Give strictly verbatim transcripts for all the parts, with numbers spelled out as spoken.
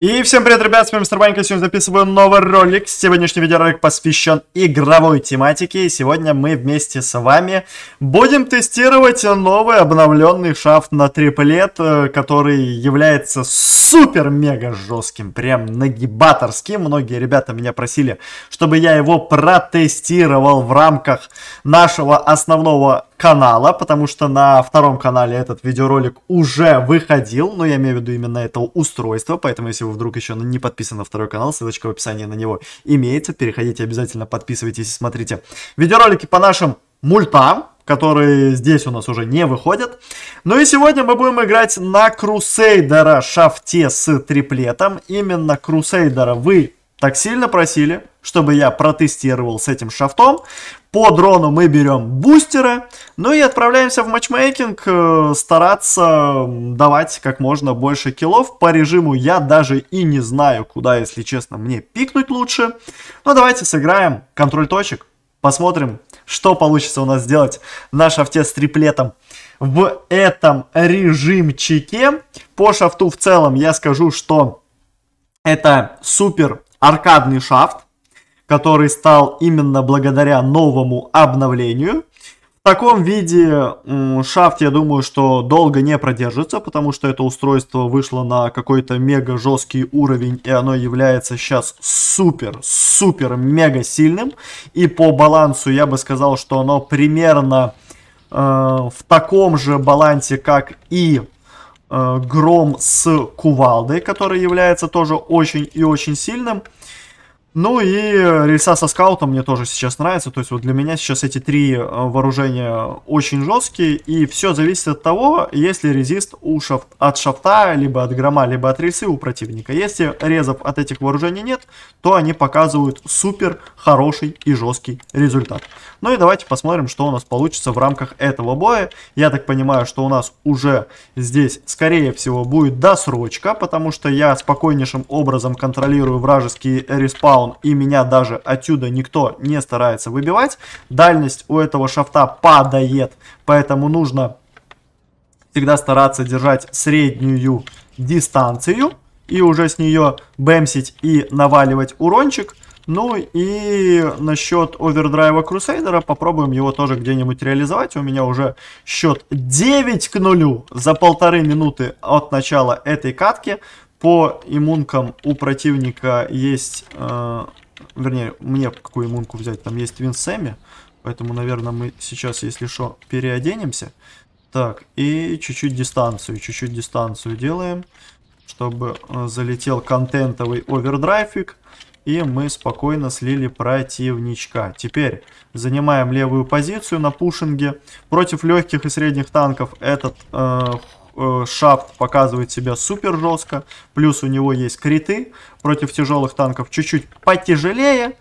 И всем привет, ребят, с вами Мистер Банька. Сегодня записываю новый ролик. Сегодняшний видеоролик посвящен игровой тематике. И сегодня мы вместе с вами будем тестировать новый обновленный шафт на триплет, который является супер-мега жестким, прям нагибаторским. Многие ребята меня просили, чтобы я его протестировал в рамках нашего основного канала, потому что на втором канале этот видеоролик уже выходил, но я имею в виду именно это устройство, поэтому если вы вдруг еще не подписаны на второй канал, ссылочка в описании на него имеется, переходите обязательно, подписывайтесь и смотрите видеоролики по нашим мультам, которые здесь у нас уже не выходят. Ну и сегодня мы будем играть на Крусейдера шафте с триплетом. Именно Крусейдера вы так сильно просили, чтобы я протестировал с этим шафтом. По дрону мы берем бустеры. Ну и отправляемся в матчмейкинг, э, стараться давать как можно больше киллов. По режиму я даже и не знаю, куда, если честно, мне пикнуть лучше. Но давайте сыграем контроль точек. Посмотрим, что получится у нас сделать на шафте с триплетом в этом режимчике. По шафту в целом я скажу, что это супер аркадный шафт, который стал именно благодаря новому обновлению. В таком виде шафт, я думаю, что долго не продержится, потому что это устройство вышло на какой-то мега жесткий уровень, и оно является сейчас супер-супер-мега сильным. И по балансу я бы сказал, что оно примерно э, в таком же балансе, как и э, Гром с кувалдой, который является тоже очень и очень сильным. Ну и рельса со скаутом мне тоже сейчас нравится. То есть вот для меня сейчас эти три вооружения очень жесткие. И все зависит от того, если резист у шафт, от шафта, либо от грома, либо от рельсы у противника. Если резов от этих вооружений нет, то они показывают супер хороший и жесткий результат. Ну и давайте посмотрим, что у нас получится в рамках этого боя. Я так понимаю, что у нас уже здесь, скорее всего, будет досрочка, потому что я спокойнейшим образом контролирую вражеский респаун, и меня даже отсюда никто не старается выбивать. Дальность у этого шафта падает, поэтому нужно всегда стараться держать среднюю дистанцию и уже с нее бэмсить и наваливать урончик. Ну и насчет овердрайва Крусейдера, попробуем его тоже где-нибудь реализовать. У меня уже счет девять к нулю за полторы минуты от начала этой катки. По иммункам у противника есть, э, вернее, мне какую иммунку взять, там есть Твин Сэмми, поэтому, наверное, мы сейчас, если что, переоденемся. Так, и чуть-чуть дистанцию, чуть-чуть дистанцию делаем, чтобы э, залетел контентовый овердрайвик, и мы спокойно слили противничка. Теперь занимаем левую позицию на пушинге. Против легких и средних танков этот э, шафт показывает себя супер жестко. Плюс у него есть криты. Против тяжелых танков чуть-чуть потяжелее.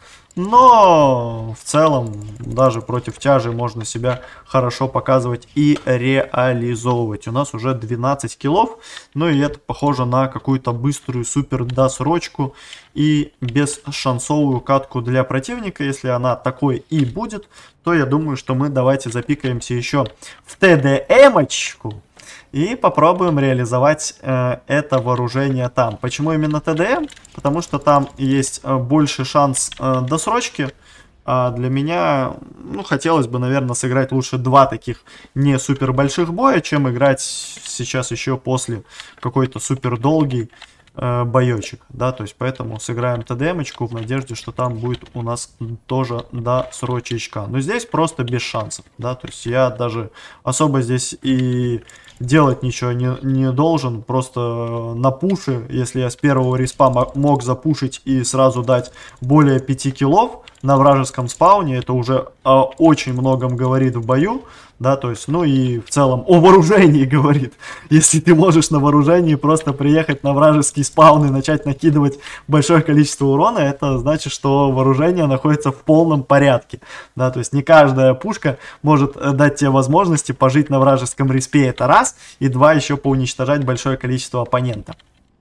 Но в целом даже против тяжи можно себя хорошо показывать и реализовывать. У нас уже двенадцать киллов. Ну и это похоже на какую-то быструю супер досрочку и бесшансовую катку для противника. Если она такой и будет, то я думаю, что мы давайте запикаемся еще в тэ дэ эм-очку. И попробуем реализовать э, это вооружение там. Почему именно тэ дэ эм? Потому что там есть э, больше шанс э, досрочки. А для меня, ну, хотелось бы, наверное, сыграть лучше два таких не супер больших боя, чем играть сейчас еще после какой-то супер долгий э, боечек. Да, то есть поэтому сыграем тэ дэ эм-очку в надежде, что там будет у нас тоже досрочечка. Но здесь просто без шансов. Да, то есть я даже особо здесь и делать ничего не, не должен, просто на пуше, если я с первого респа мог запушить и сразу дать более пяти киллов на вражеском спауне, это уже о очень многом говорит в бою, да, то есть, ну и в целом о вооружении говорит. Если ты можешь на вооружении просто приехать на вражеский спаун и начать накидывать большое количество урона, это значит, что вооружение находится в полном порядке, да, то есть не каждая пушка может дать тебе возможности пожить на вражеском респе, это раз, и два, еще поуничтожать большое количество оппонента.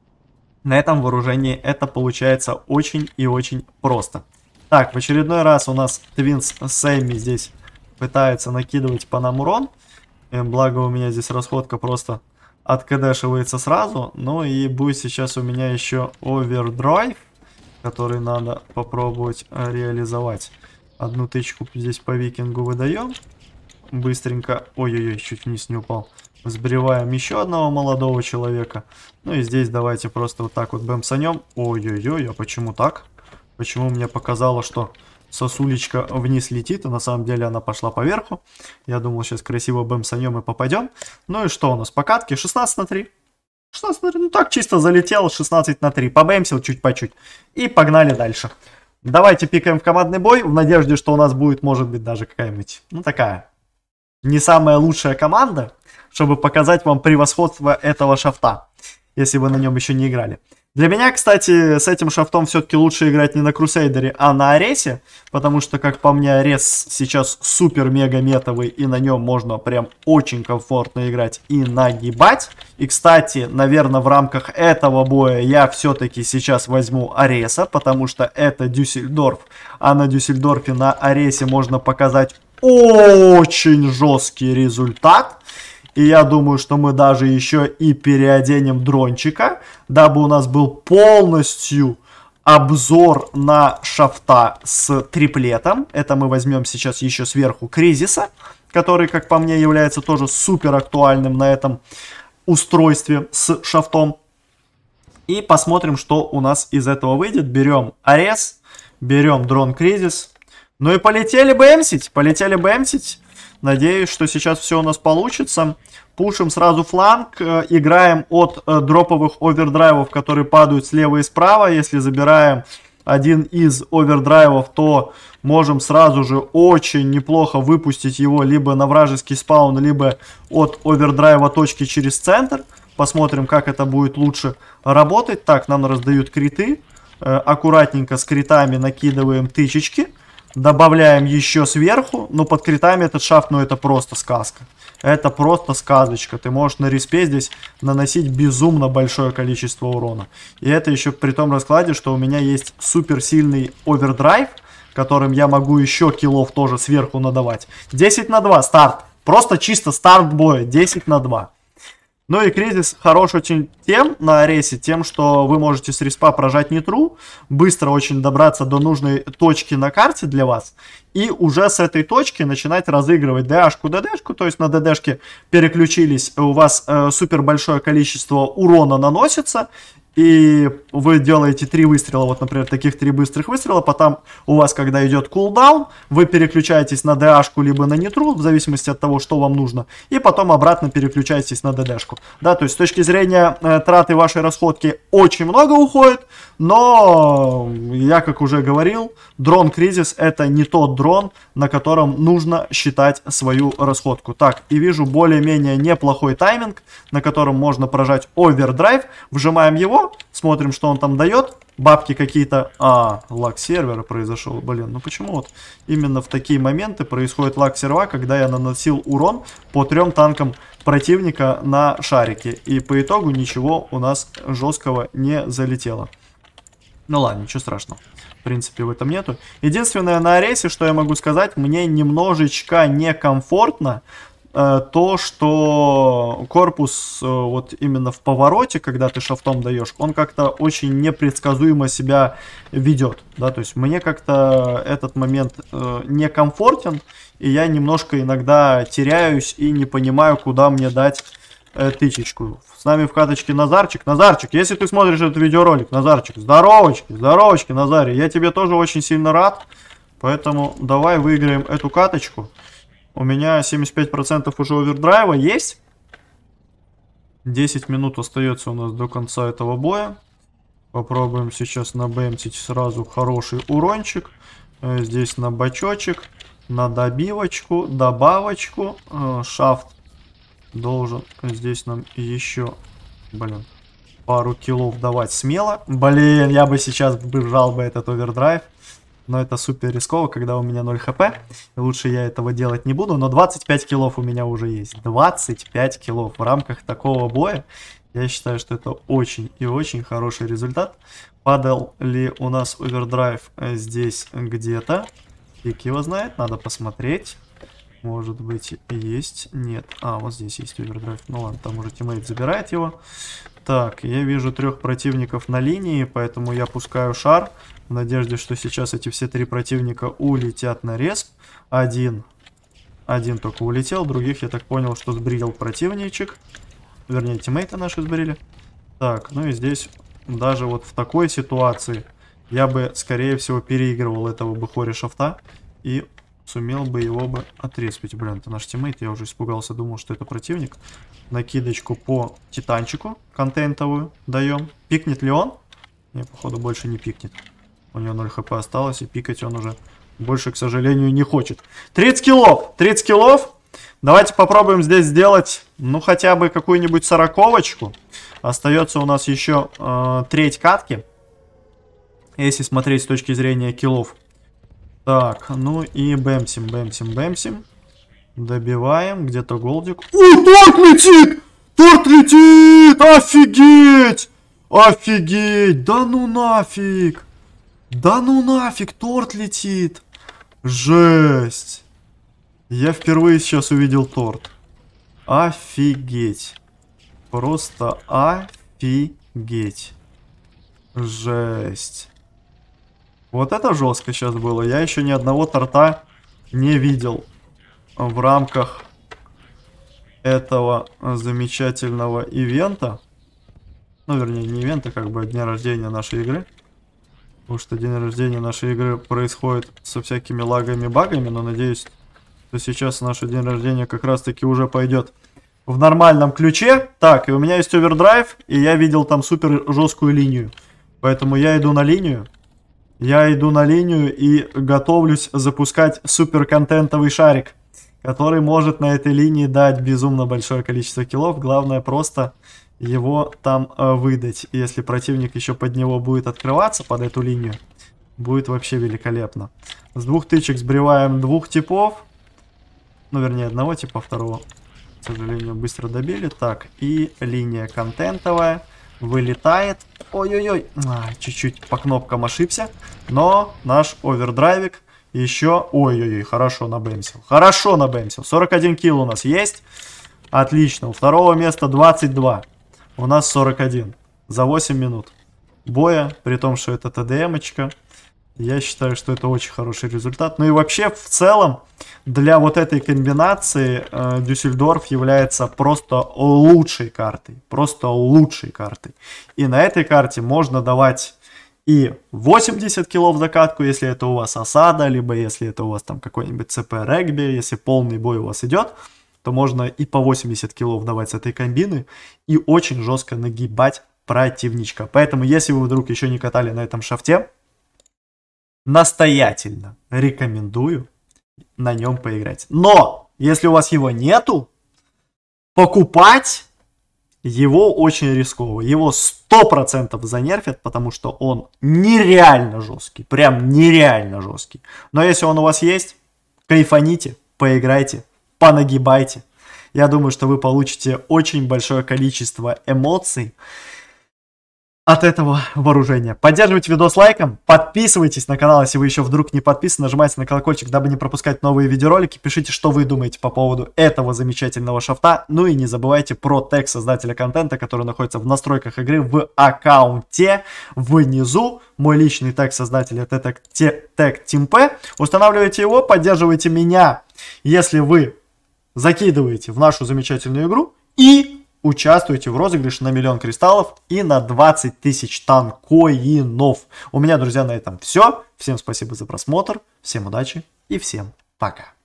На этом вооружении это получается очень и очень просто. Так, в очередной раз у нас Твин Сэмми здесь пытается накидывать по нам урон. Благо у меня здесь расходка просто откадешивается сразу. Ну и будет сейчас у меня еще овердрайв, который надо попробовать реализовать. Одну тычку здесь по викингу выдаем. Быстренько. Ой-ой-ой, чуть вниз не упал. Сбриваем еще одного молодого человека. Ну и здесь давайте просто вот так вот бэмсанем. Ой-ой-ой, а почему так? Почему мне показало, что сосулечка вниз летит, а на самом деле она пошла поверху. Я думал, сейчас красиво бэмсанем и попадем. Ну и что у нас по катке? шестнадцать на три. шестнадцать на три, ну так чисто залетел, шестнадцать на три. Побэмсил чуть по чуть. И погнали дальше. Давайте пикаем в командный бой, в надежде, что у нас будет, может быть, даже какая-нибудь, ну такая, не самая лучшая команда, чтобы показать вам превосходство этого шафта, если вы на нем еще не играли. Для меня, кстати, с этим шафтом все-таки лучше играть не на Крусейдере, а на Аресе, потому что, как по мне, Арес сейчас супер-мега метовый, и на нем можно прям очень комфортно играть и нагибать. И, кстати, наверное, в рамках этого боя я все-таки сейчас возьму Ареса, потому что это Дюссельдорф, а на Дюссельдорфе на Аресе можно показать очень жесткий результат. И я думаю, что мы даже еще и переоденем дрончика, дабы у нас был полностью обзор на шафта с триплетом. Это мы возьмем сейчас еще сверху Кризиса, который, как по мне, является тоже супер актуальным на этом устройстве с шафтом. И посмотрим, что у нас из этого выйдет. Берем Арес, берем дрон Кризис. Ну и полетели бэмсить, полетели бэмсить. Надеюсь, что сейчас все у нас получится. Пушим сразу фланг. Э, играем от э, дроповых овердрайвов, которые падают слева и справа. Если забираем один из овердрайвов, то можем сразу же очень неплохо выпустить его либо на вражеский спаун, либо от овердрайва точки через центр. Посмотрим, как это будет лучше работать. Так, нам раздают криты. Э, аккуратненько с критами накидываем тычечки. Добавляем еще сверху, но под критами этот шафт, ну это просто сказка. Это просто сказочка. Ты можешь на респе здесь наносить безумно большое количество урона. И это еще при том раскладе, что у меня есть суперсильный овердрайв, которым я могу еще киллов тоже сверху надавать. десять на два старт. Просто чисто старт боя. десять на два. Ну и Кризис хорош очень тем на Аресе, тем, что вы можете с респа прожать нитру, быстро очень добраться до нужной точки на карте для вас, и уже с этой точки начинать разыгрывать ДАшку, ДДшку, то есть на ДДшке переключились, у вас э, супер большое количество урона наносится, и вы делаете три выстрела, вот, например, таких три быстрых выстрела, потом у вас, когда идет кулдаун, вы переключаетесь на ДАшку либо на нитру, в зависимости от того, что вам нужно, и потом обратно переключаетесь на ДДшку. Да, то есть с точки зрения э, траты вашей расходки очень много уходит, но я, как уже говорил, дрон Кризис это не тот дрон, на котором нужно считать свою расходку. Так, и вижу более-менее неплохой тайминг, на котором можно прожать овердрайв, вжимаем его, смотрим, что он там дает. Бабки какие-то... А, лаг сервера произошел. Блин, ну почему вот именно в такие моменты происходит лаг сервера, когда я наносил урон по трем танкам противника на шарике. И по итогу ничего у нас жесткого не залетело. Ну ладно, ничего страшного. В принципе, в этом нету. Единственное на Аресе, что я могу сказать, мне немножечко некомфортно э, то, что корпус э, вот именно в повороте, когда ты шафтом даешь, он как-то очень непредсказуемо себя ведет. Да? То есть мне как-то этот момент э, некомфортен, и я немножко иногда теряюсь и не понимаю, куда мне дать э, тычечку. С нами в каточке Назарчик. Назарчик, если ты смотришь этот видеоролик, Назарчик, здоровочки, здоровочки, Назаре. Я тебе тоже очень сильно рад. Поэтому давай выиграем эту каточку. У меня семьдесят пять процентов уже овердрайва есть. десять минут остается у нас до конца этого боя. Попробуем сейчас набэмтить сразу хороший урончик. Здесь на бачочек, на добивочку, добавочку. Шафт должен здесь нам еще, блин, пару киллов давать смело. Блин, я бы сейчас бежал бы этот овердрайв. Но это супер рисково, когда у меня ноль хп. И лучше я этого делать не буду. Но двадцать пять киллов у меня уже есть. двадцать пять киллов в рамках такого боя. Я считаю, что это очень и очень хороший результат. Падал ли у нас овердрайв здесь где-то? Фиг его знает, надо посмотреть. Может быть, есть? Нет. А, вот здесь есть овердрайв. Ну ладно, там уже тиммейт забирает его. Так, я вижу трех противников на линии, поэтому я пускаю шар. В надежде, что сейчас эти все три противника улетят на респ. Один. Один только улетел. Других, я так понял, что сбрил противничек. Вернее, тиммейты наши сбрили. Так, ну и здесь даже вот в такой ситуации я бы, скорее всего, переигрывал этого бы Хори шафта. И сумел бы его бы отреспить. Блин, это наш тиммейт. Я уже испугался, думал, что это противник. Накидочку по титанчику контентовую даем. Пикнет ли он? Не, походу, больше не пикнет. У него ноль хп осталось, и пикать он уже больше, к сожалению, не хочет. тридцать киллов! тридцать киллов! Давайте попробуем здесь сделать, ну, хотя бы какую-нибудь сороковочку. Остается у нас еще э, треть катки. Если смотреть с точки зрения киллов. Так, ну и бэмсим, бэмсим, бэмсим. Добиваем, где-то голдик. Ой, торт летит! Торт летит! Офигеть! Офигеть! Да ну нафиг! Да ну нафиг, торт летит! Жесть! Я впервые сейчас увидел торт. Офигеть! Просто офигеть! Жесть! Вот это жестко сейчас было. Я еще ни одного торта не видел в рамках этого замечательного ивента. Ну, вернее, не ивента, как бы дня рождения нашей игры. Потому что день рождения нашей игры происходит со всякими лагами, багами. Но надеюсь, что сейчас наш день рождения как раз-таки уже пойдет в нормальном ключе. Так, и у меня есть овердрайв, и я видел там супер жесткую линию. Поэтому я иду на линию. Я иду на линию и готовлюсь запускать суперконтентовый шарик, который может на этой линии дать безумно большое количество киллов. Главное просто его там э, выдать. Если противник еще под него будет открываться, под эту линию, будет вообще великолепно. С двух тычек сбриваем двух типов. Ну, вернее, одного типа, второго, к сожалению, быстро добили. Так, и линия контентовая вылетает. Ой-ой-ой, чуть-чуть по кнопкам ошибся. Но наш овердрайвик еще... Ой-ой-ой, хорошо набэмсил. Хорошо набэмсил. сорок один килл у нас есть. Отлично. У второго места двадцать два. У нас сорок один. За восемь минут боя. При том, что это ТДМочка. Я считаю, что это очень хороший результат. Ну и вообще, в целом, для вот этой комбинации э, Дюссельдорф является просто лучшей картой. Просто лучшей картой. И на этой карте можно давать и восемьдесят киллов за катку, если это у вас осада, либо если это у вас там какой-нибудь ЦП регби, если полный бой у вас идет, то можно и по восемьдесят киллов давать с этой комбины и очень жестко нагибать противничка. Поэтому, если вы вдруг еще не катали на этом шафте, настоятельно рекомендую на нем поиграть. Но, если у вас его нету, покупать его очень рисково. Его сто процентов занерфят, потому что он нереально жесткий. Прям нереально жесткий. Но если он у вас есть, кайфаните, поиграйте, понагибайте. Я думаю, что вы получите очень большое количество эмоций от этого вооружения. Поддерживайте видос лайком, подписывайтесь на канал, если вы еще вдруг не подписаны, нажимайте на колокольчик, дабы не пропускать новые видеоролики, пишите, что вы думаете по поводу этого замечательного шафта, ну и не забывайте про тег создателя контента, который находится в настройках игры в аккаунте внизу. Мой личный тег создателя — это тег TeamP. Устанавливайте его, поддерживайте меня, если вы закидываете в нашу замечательную игру, и участвуйте в розыгрыше на миллион кристаллов и на двадцать тысяч танкоинов. У меня, друзья, на этом все. Всем спасибо за просмотр, всем удачи и всем пока.